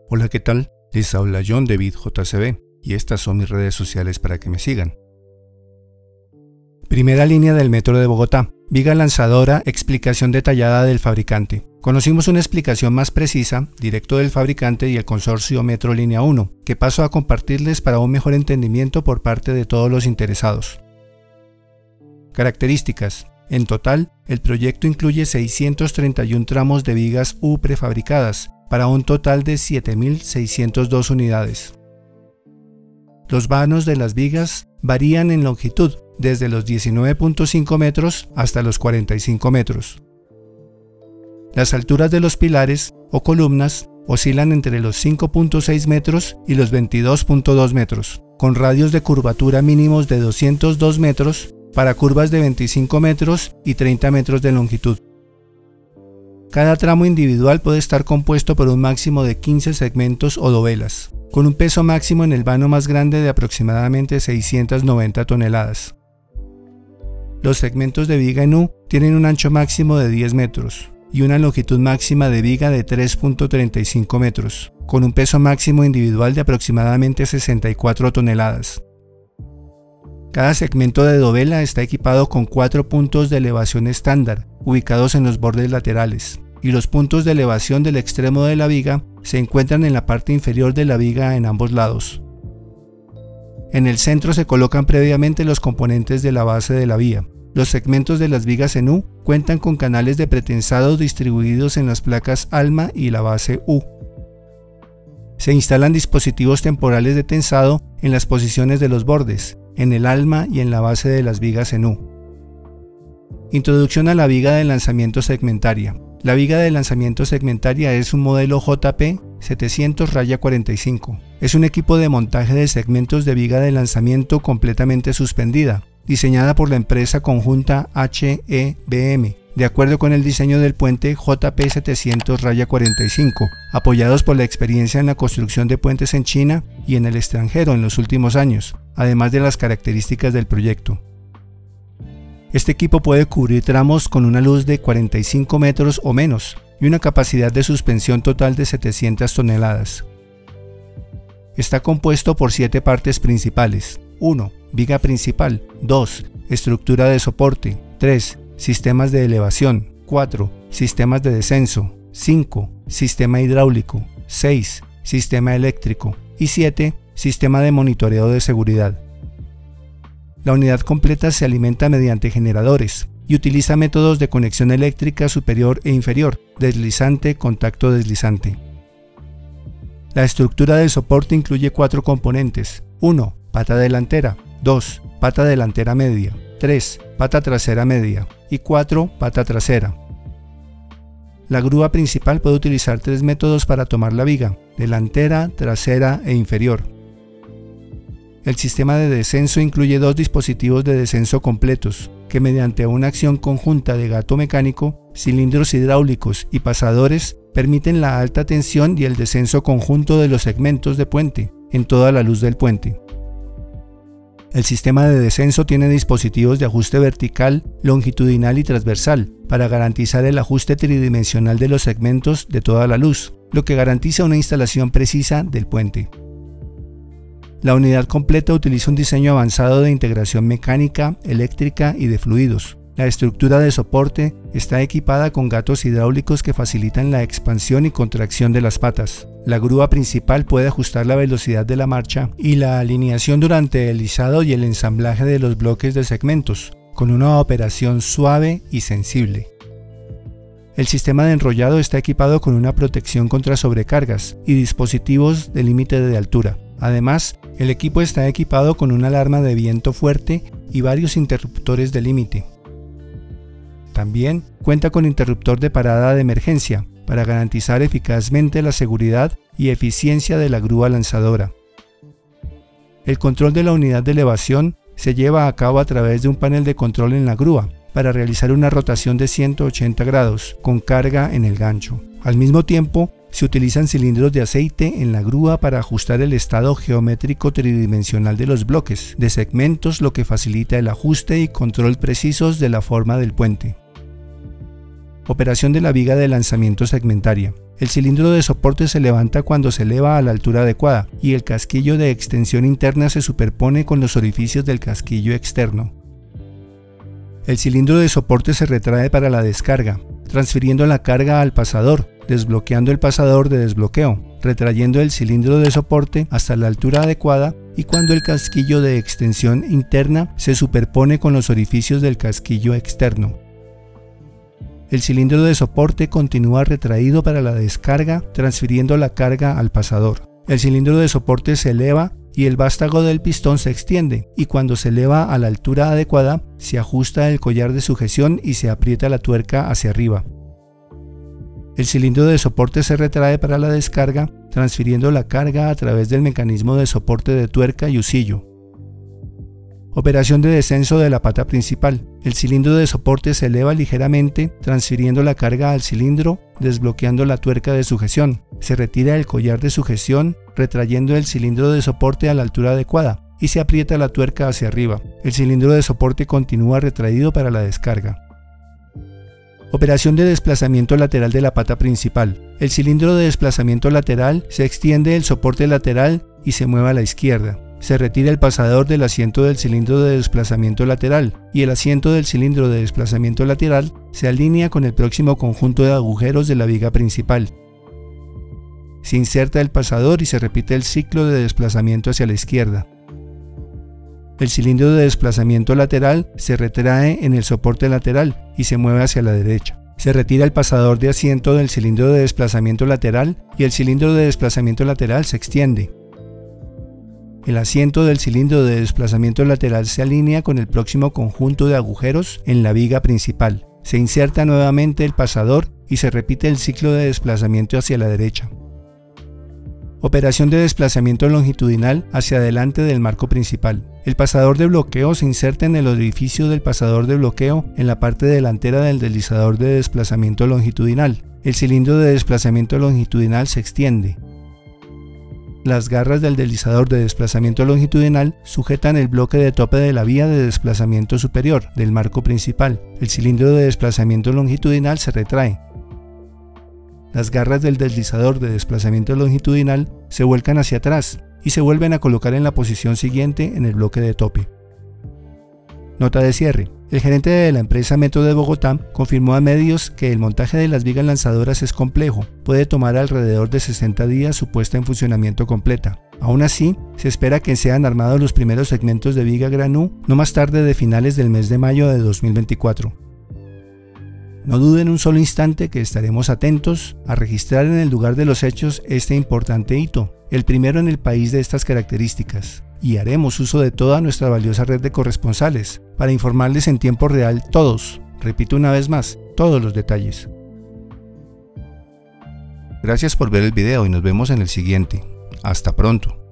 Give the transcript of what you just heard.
Hola, ¿qué tal? Les habla John de BitJCB y estas son mis redes sociales para que me sigan. Primera línea del Metro de Bogotá. Viga lanzadora, explicación detallada del fabricante. Conocimos una explicación más precisa, directo del fabricante y el consorcio Metro Línea 1, que paso a compartirles para un mejor entendimiento por parte de todos los interesados. Características. En total, el proyecto incluye 631 tramos de vigas U prefabricadas, para un total de 7.602 unidades. Los vanos de las vigas varían en longitud, desde los 19.5 metros hasta los 45 metros. Las alturas de los pilares o columnas oscilan entre los 5.6 metros y los 22.2 metros, con radios de curvatura mínimos de 202 metros para curvas de 25 metros y 30 metros de longitud. Cada tramo individual puede estar compuesto por un máximo de 15 segmentos o dovelas, con un peso máximo en el vano más grande de aproximadamente 690 toneladas. Los segmentos de viga en U tienen un ancho máximo de 10 metros y una longitud máxima de viga de 3.35 metros, con un peso máximo individual de aproximadamente 64 toneladas. Cada segmento de dovela está equipado con 4 puntos de elevación estándar, ubicados en los bordes laterales, y los puntos de elevación del extremo de la viga se encuentran en la parte inferior de la viga en ambos lados. En el centro se colocan previamente los componentes de la base de la vía. Los segmentos de las vigas en U cuentan con canales de pretensado distribuidos en las placas ALMA y la base U. Se instalan dispositivos temporales de tensado en las posiciones de los bordes, en el ALMA y en la base de las vigas en U. Introducción a la viga de lanzamiento segmentaria. La viga de lanzamiento segmentaria es un modelo JP 700-45. Es un equipo de montaje de segmentos de viga de lanzamiento completamente suspendida, diseñada por la empresa conjunta HEBM, de acuerdo con el diseño del puente JP 700-45, apoyados por la experiencia en la construcción de puentes en China y en el extranjero en los últimos años, además de las características del proyecto. Este equipo puede cubrir tramos con una luz de 45 metros o menos y una capacidad de suspensión total de 700 toneladas. Está compuesto por 7 partes principales. 1. Viga principal. 2. Estructura de soporte. 3. Sistemas de elevación. 4. Sistemas de descenso. 5. Sistema hidráulico. 6. Sistema eléctrico. Y 7. Sistema de monitoreo de seguridad. La unidad completa se alimenta mediante generadores y utiliza métodos de conexión eléctrica superior e inferior, deslizante, contacto deslizante. La estructura del soporte incluye 4 componentes. 1. Pata delantera. 2. Pata delantera media. 3. Pata trasera media. Y 4. Pata trasera. La grúa principal puede utilizar 3 métodos para tomar la viga: delantera, trasera e inferior. El sistema de descenso incluye 2 dispositivos de descenso completos, que mediante una acción conjunta de gato mecánico, cilindros hidráulicos y pasadores permiten la alta tensión y el descenso conjunto de los segmentos de puente en toda la luz del puente. El sistema de descenso tiene dispositivos de ajuste vertical, longitudinal y transversal para garantizar el ajuste tridimensional de los segmentos de toda la luz, lo que garantiza una instalación precisa del puente. La unidad completa utiliza un diseño avanzado de integración mecánica, eléctrica y de fluidos. La estructura de soporte está equipada con gatos hidráulicos que facilitan la expansión y contracción de las patas. La grúa principal puede ajustar la velocidad de la marcha y la alineación durante el izado y el ensamblaje de los bloques de segmentos, con una operación suave y sensible. El sistema de enrollado está equipado con una protección contra sobrecargas y dispositivos de límite de altura. Además, el equipo está equipado con una alarma de viento fuerte y varios interruptores de límite. También cuenta con interruptor de parada de emergencia para garantizar eficazmente la seguridad y eficiencia de la grúa lanzadora. El control de la unidad de elevación se lleva a cabo a través de un panel de control en la grúa para realizar una rotación de 180 grados con carga en el gancho. Al mismo tiempo, se utilizan cilindros de aceite en la grúa para ajustar el estado geométrico tridimensional de los bloques de segmentos, lo que facilita el ajuste y control precisos de la forma del puente. Operación de la viga de lanzamiento segmentaria. El cilindro de soporte se levanta cuando se eleva a la altura adecuada y el casquillo de extensión interna se superpone con los orificios del casquillo externo. El cilindro de soporte se retrae para la descarga, transfiriendo la carga al pasador, desbloqueando el pasador de desbloqueo, retrayendo el cilindro de soporte hasta la altura adecuada y cuando el casquillo de extensión interna se superpone con los orificios del casquillo externo. El cilindro de soporte continúa retraído para la descarga, transfiriendo la carga al pasador. El cilindro de soporte se eleva y el vástago del pistón se extiende, y cuando se eleva a la altura adecuada, se ajusta el collar de sujeción y se aprieta la tuerca hacia arriba. El cilindro de soporte se retrae para la descarga, transfiriendo la carga a través del mecanismo de soporte de tuerca y husillo. Operación de descenso de la pata principal. El cilindro de soporte se eleva ligeramente, transfiriendo la carga al cilindro, desbloqueando la tuerca de sujeción. Se retira el collar de sujeción, retrayendo el cilindro de soporte a la altura adecuada, y se aprieta la tuerca hacia arriba. El cilindro de soporte continúa retraído para la descarga. Operación de desplazamiento lateral de la pata principal. El cilindro de desplazamiento lateral se extiende el soporte lateral y se mueve a la izquierda. Se retira el pasador del asiento del cilindro de desplazamiento lateral y el asiento del cilindro de desplazamiento lateral se alinea con el próximo conjunto de agujeros de la viga principal. Se inserta el pasador y se repite el ciclo de desplazamiento hacia la izquierda. El cilindro de desplazamiento lateral se retrae en el soporte lateral y se mueve hacia la derecha. Se retira el pasador de asiento del cilindro de desplazamiento lateral y el cilindro de desplazamiento lateral se extiende. El asiento del cilindro de desplazamiento lateral se alinea con el próximo conjunto de agujeros en la viga principal. Se inserta nuevamente el pasador y se repite el ciclo de desplazamiento hacia la derecha. Operación de desplazamiento longitudinal hacia adelante del marco principal. El pasador de bloqueo se inserta en el orificio del pasador de bloqueo en la parte delantera del deslizador de desplazamiento longitudinal. El cilindro de desplazamiento longitudinal se extiende. Las garras del deslizador de desplazamiento longitudinal sujetan el bloque de tope de la vía de desplazamiento superior del marco principal. El cilindro de desplazamiento longitudinal se retrae. Las garras del deslizador de desplazamiento longitudinal se vuelcan hacia atrás y se vuelven a colocar en la posición siguiente en el bloque de tope. Nota de cierre. El gerente de la empresa Metro de Bogotá confirmó a medios que el montaje de las vigas lanzadoras es complejo, puede tomar alrededor de 60 días su puesta en funcionamiento completa. Aún así, se espera que sean armados los primeros segmentos de viga granú no más tarde de finales del mes de mayo de 2024. No duden un solo instante que estaremos atentos a registrar en el lugar de los hechos este importante hito, el primero en el país de estas características, y haremos uso de toda nuestra valiosa red de corresponsales para informarles en tiempo real todos, repito una vez más, todos los detalles. Gracias por ver el video y nos vemos en el siguiente. Hasta pronto.